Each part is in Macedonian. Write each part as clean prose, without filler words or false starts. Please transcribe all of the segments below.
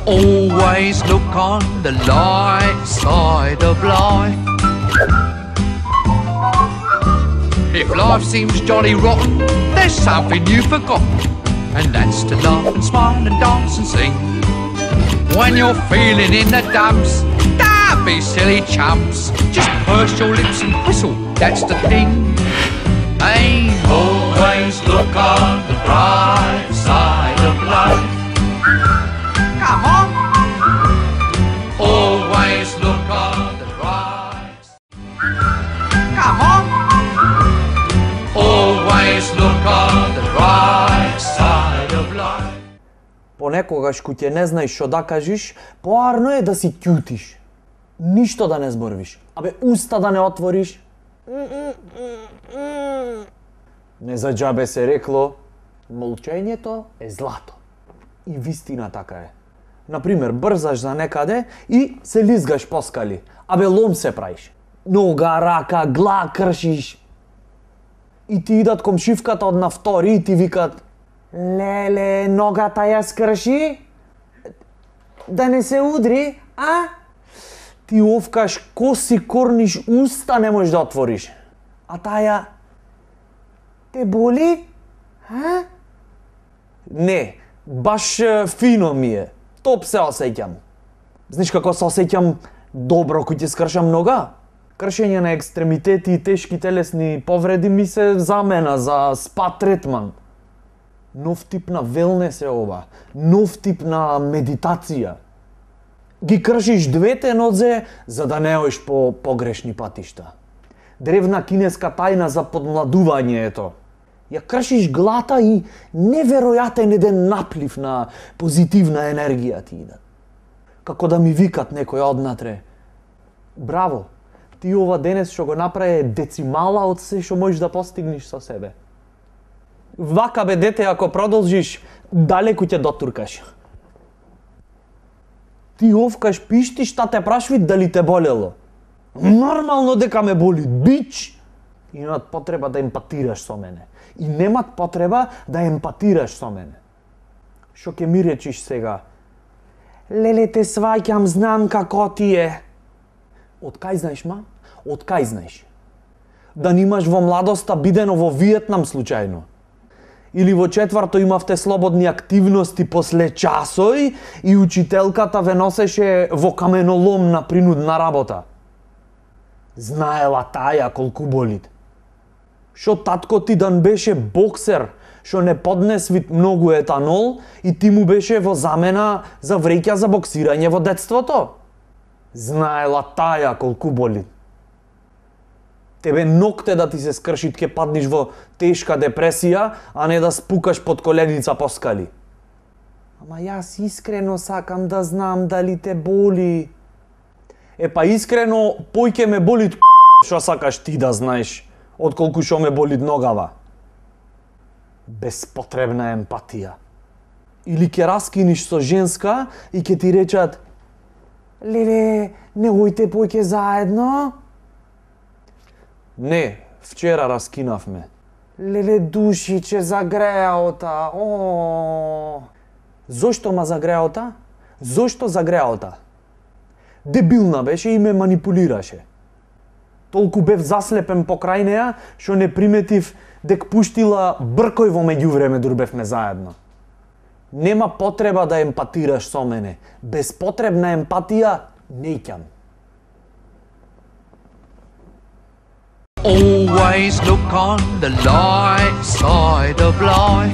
Always look on the light side of life. If life seems jolly rotten, there's something you've forgotten, and that's to laugh and smile and dance and sing. When you're feeling in the dumps, don't be silly chumps. Just purse your lips and whistle, that's the thing. Hey, always look on the bright side of life. Come on. Always look on the bright. Come on. Always look on the bright side of life. Понекогаш кога ќе не знаеш што да кажеш, поарно е да си ќутиш. Ништо да не зборвиш. Абе, уста да не отвориш. Не за џабе се рекло, молчењето е злато. И вистина така е. Например, брзаш за некаде и се лизгаш по скали. Абе, лом се правиш. Нога, рака, гла кршиш. И ти идат комшивката од на втори и ти викат: леле, ногата ја скрши? Да не се удри, а? Ти овкаш коси, корниш, уста не можеш да отвориш. А таја: те боли? А? Не, баш фино ми е. Топ се осеќам. Знаеш како се осеќам добро кој ти скршам нога? Кршење на екстремитети и тешки телесни повреди ми се замена за спа третман. Нов тип на велнес е ова. Нов тип на медитација. Ги кршиш двете нозе за да не оиш по погрешни патишта. Древна кинеска тајна за подмладувањето. Ја кршиш глата и неверојатен еден наплив на позитивна енергија ти иде. Како да ми викат некој однатре: браво, ти ова денес што го направи е децимала од се што можеш да постигнеш со себе. Вака бе дете, ако продолжиш, далеку ќе дотуркаш. Ти овкаш пишти шта те прашви дали те болело. Нормално дека ме боли, бич! Имат потреба да емпатираш со мене. И немат потреба да емпатираш со мене. Шо ќе ми речиш сега? Леле, те сваќам, знам како ти е. Од кај знаеш, ма? Од кај знаеш? Да нимаш во младоста бидено во Виетнам случајно? Или во четврто имавте слободни активности после часови и учителката ве носеше во каменолом на принудна работа? Знаела таја колку болит. Шо татко ти дан беше боксер, шо не поднесви многу етанол и ти му беше во замена за вреќа за боксирање во детството? Знаела таја колку болит. Тебе ногте да ти се скрши, ќе паднеш во тешка депресија, а не да спукаш под коленица по скали. Ама јас искрено сакам да знам дали те боли. Па искрено, појќе ме боли шо сакаш ти да знаеш, отколку шо ме боли ногава. Беспотребна емпатија. Или ќе раскиниш со женска и ќе ти речат: леле, не ојте појќе заедно? Не, вчера раскинавме. Леле, душиче, загреота, о. Зошто ма загреота? Зошто загреота? Дебилна беше и ме манипулираше. Толку бев заслепен покрај неа, што не приметив дека пуштила бркој во меѓувреме дур бевме заедно. Нема потреба да емпатираш со мене. Безпотребна емпатија неќам. Always look on the light side of life.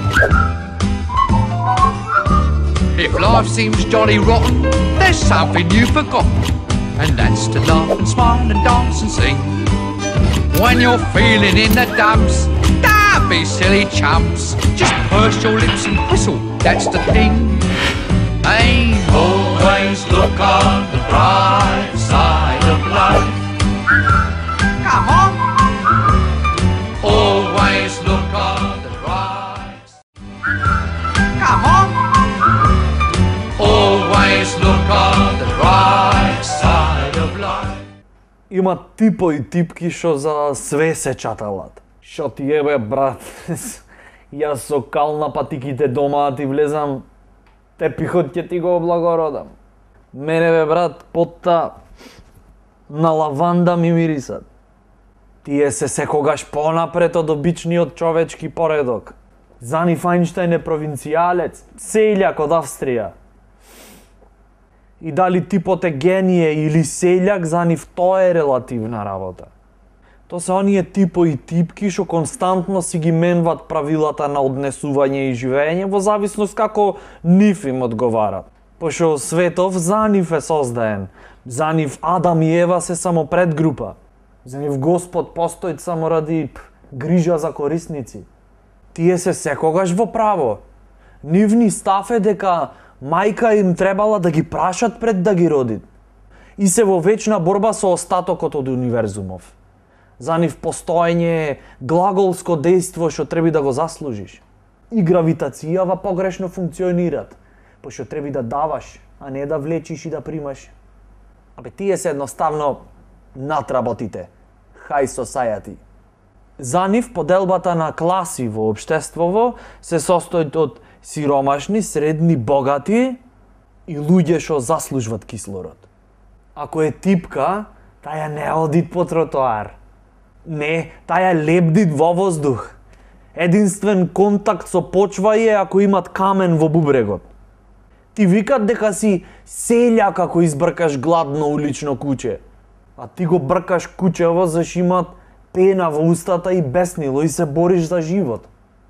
If life seems jolly rotten, there's something you've forgotten, and that's to laugh and smile and dance and sing. When you're feeling in the dumps, don't be silly chumps. Just purse your lips and whistle, that's the thing. Hey, always look on the bright side of life. Come on. Always look on the bright. Come on. Always look on the bright side of life. Има типови типки што за све се чаталат. Шо ти ебе, брат? Јас со кал на патиките дома ти влезам. Тепихот ќе ти го облагородам. Мене бе брат, потта на лаванда ми мирисат. Тие се секогаш понапред од обичниот човечки поредок. Зани Фајнштајн е провинцијалец, селјак од Австрија. И дали типот е генije или селјак, за нив тоа е релативна работа. То се оние типо и типки што константно си ги менват правилата на однесување и живење во зависност како нив им одговарат. Пошто светов за нив е создаен. За нив Адам и Ева се само предгрупа. За нив Господ постои само ради грижа за корисници. Тие се секогаш во право. Нивни став е дека мајка им требала да ги прашат пред да ги родит. И се во вечна борба со остатокот од универзумов. За нив постоење е глаголско дејство што треба да го заслужиш. И гравитацијава погрешно функционират, пошто треба да даваш, а не да влечиш и да примаш. Абе тие се едноставно надработите. High society. За нив поделбата на класи во општествово се состои од сиромашни, средни, богати и луѓе што заслужват кислород. Ако е типка, таја не одит по тротоар. Не, таја лебдит во воздух. Единствен контакт со почва е ако имат камен во бубрегот. Ти викат дека си селјак ако избркаш гладно улично куче. А ти го бркаш кучево зашто имат пена во устата и беснило и се бориш за живот.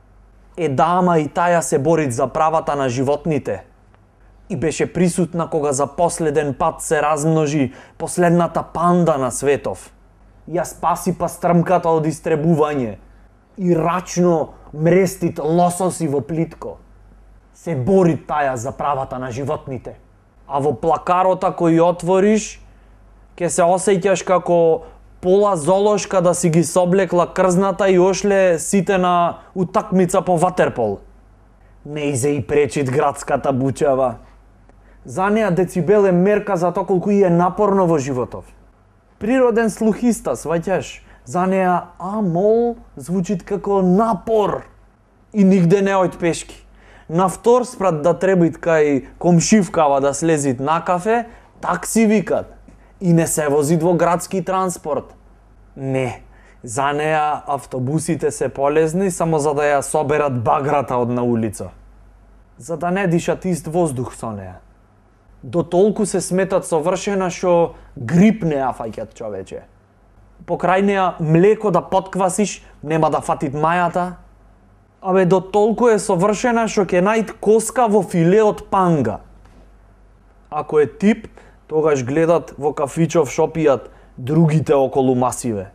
Ама и таја се бори за правата на животните. И беше присутна кога за последен пат се размножи последната панда на светов. Ја спаси пастрмката од истребување. И рачно мрестит лососи во плитко. Се бори таја за правата на животните. А во плакарота кој отвориш, ќе се осеќаш како пола золошка да си ги соблекла крзната и ошле сите на утакмица по ватерпол. Не изе и пречит градската бучава. За неа децибел е мерка за тоа колку е напорно во животов. Природен слухиста, сваќаш? За неа мол звучит како напор. И нигде не ојд пешки. На втор спрат да требит кај комшивкава да слезит на кафе, такси викат. И не се возит во градски транспорт. Не, за неа автобусите се полезни само за да ја соберат баграта од на улица. За да не дишат ист воздух со неа. До толку се сметат совршена што грип не ја фаќат човече. Покрај неа млеко да подквасиш нема да фатит мајата. Абе до толку е совршена што ќе најд коска во филе од панга. Ако е тип, тогаш гледат во кафичов шо пијат другите околу масиве.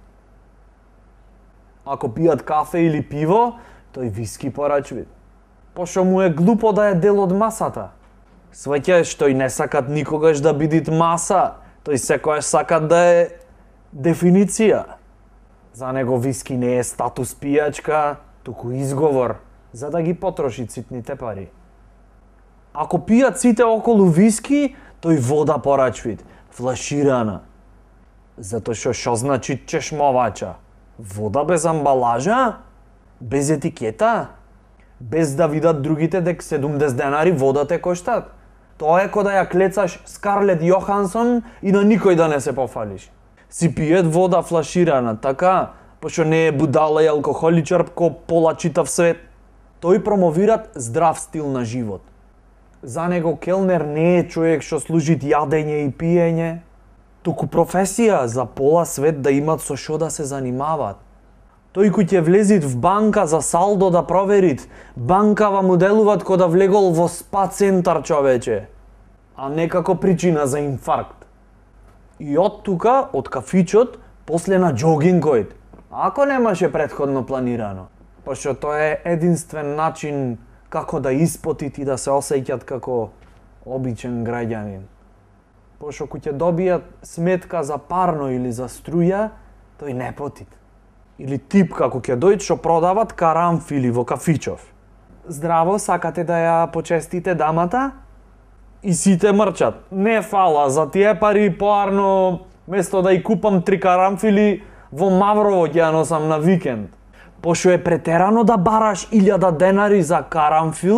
Ако пијат кафе или пиво, тој виски порачви. Пошто му е глупо да е дел од масата. Сваќаш, тој не сакат никогаш да бидит маса, тој секојаш сакат да е дефиниција. За него виски не е статус пијачка, туку изговор, за да ги потроши ситните пари. Ако пијат сите околу виски, тој вода порачвит, флаширана. Затоа што значи чешмовача? Вода без амбалажа? Без етикета? Без да видат другите дека 70 денари вода те коштат? Тоа е кој да ја клецаш Скарлет Јохансон и на никој да не се пофалиш. Си пиет вода флаширана, така? Пошто не е будала и алкохоличар ко пола читав свет. Тој промовират здрав стил на живот. За него келнер не е човек што служит јадење и пиење, туку професија за пола свет да имат со шо да се занимават. Тој кој ќе влезит в банка за салдо да проверит, банкава му делуваат ко да влегол во спа центар човече, а не како причина за инфаркт. И од тука, од кафичот, после на џогингојд, ако немаше предходно планирано, пошто тоа е единствен начин како да испотит и да се осеќат како обичен граѓанин. Пошто кој ќе добијат сметка за парно или за струја, тој не потит. Или тип како ќе дојд што продават карамфили во кафичов. Здраво, сакате да ја почестите дамата? И сите мрчат. Не фала, за тие пари поарно, место да ја купам 3 карамфили, во Маврово ќе ја носам на викенд. Пошто е претерано да бараш 1000 денари за карамфил,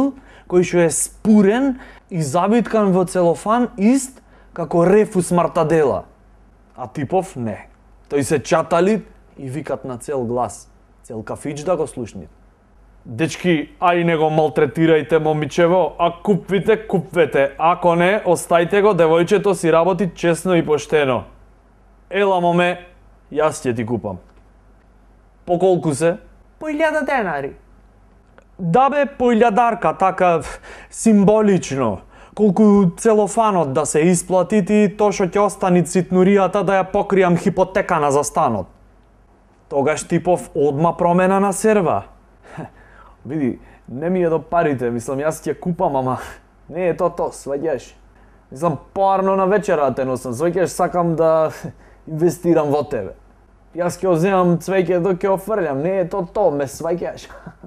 кој што е спурен и завиткан во целофан ист како рефус мартадела. А типов не. Тој се чатали и викат на цел глас. Цел кафич да го слушнит. Дечки, ај не го малтретирајте момичево, а купвете, ако не, остајте го, девојчето си работи честно и поштено. Ела, моме, јас ќе ти купам. По колку се? По 1000 денари. Да бе, по 1000-дарка, така символично. Колку целофанот да се исплати ти, то што ќе остани цитнуријата да ја покријам хипотекана за станот. Тогаш типов одма промена на серва. Види, не ми е до парите, мислам, јас ќе купам, ама не е то, сваѓаш. Мислам, поарно на вечера те носам, сваѓаш, сакам да инвестирам во тебе. Јас ќе оземам цвеќе док ќе офрлям, не е то, ме сваѓаш.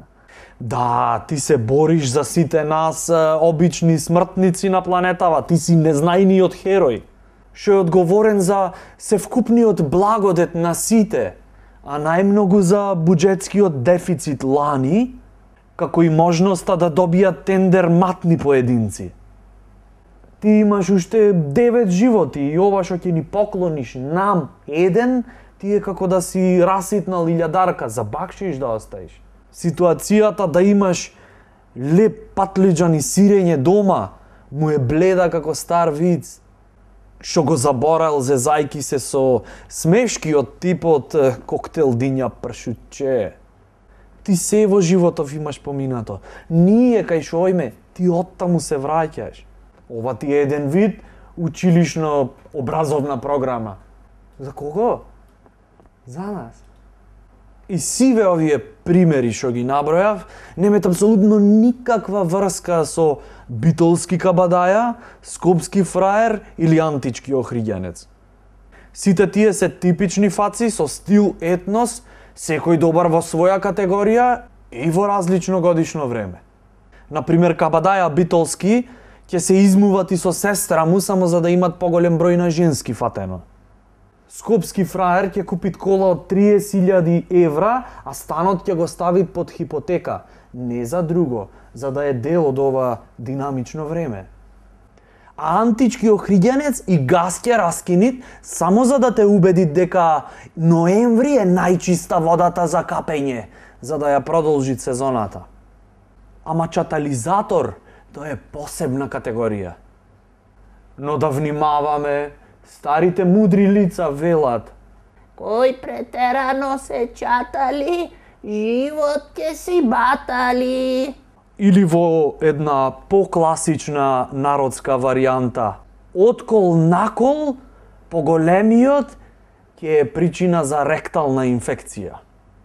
Да, ти се бориш за сите нас, обични смртници на планетава, ти си незнајниот херој, што е одговорен за севкупниот благодет на сите, а најмногу за буџетскиот дефицит лани, како и можноста да добијат тендер матни поединци. Ти имаш уште 9 животи и ова што ќе ни поклониш нам еден, ти е како да си раситнал 1000-дарка, за бакшиш да оставиш. Ситуацијата да имаш леп патлиџан и сирење дома, му е бледа како стар виц, што го заборал зезајки се со смешки од типот коктел диња пршутче. Ти се во животов имаш поминато. Ние кај шојме, ти оттаму се враќаш. Ова ти е еден вид училишно образовна програма. За кого? За нас. И сиве овие примери што ги набројав, немаат апсолутно никаква врска со битолски кабадаја, скопски фраер или антички охриѓанец. Сите тие се типични фаци со стил етнос, секој добар во своја категорија и во различно годишно време. Например, кабадаја битолски ќе се измуват и со сестра му само за да имат поголем број на женски фатено. Скопски фраер ќе купит кола од 30.000 евра, а станот ќе го стави под хипотека. Не за друго, за да е дел од ова динамично време. А антички охриѓанец и газ ќе раскинит само за да те убеди дека ноември е најчиста водата за капење, за да ја продолжи сезоната. Ама чатализатор, тоа е посебна категорија. Но да внимаваме, старите мудри лица велат: кој претерано се чатали, живот ќе си батали. Или во една покласична народска варијанта: откол накол, поголемиот ќе е причина за ректална инфекција.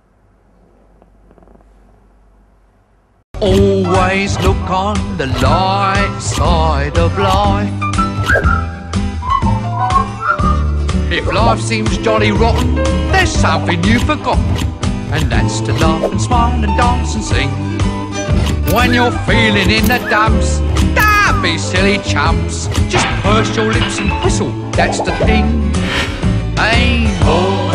Always look on the light side of life. If life seems jolly rotten, there's something you've forgotten, and that's to laugh and smile and dance and sing. When you're feeling in the dumps, don't be silly chumps, just purse your lips and whistle, that's the thing. Hey, ho.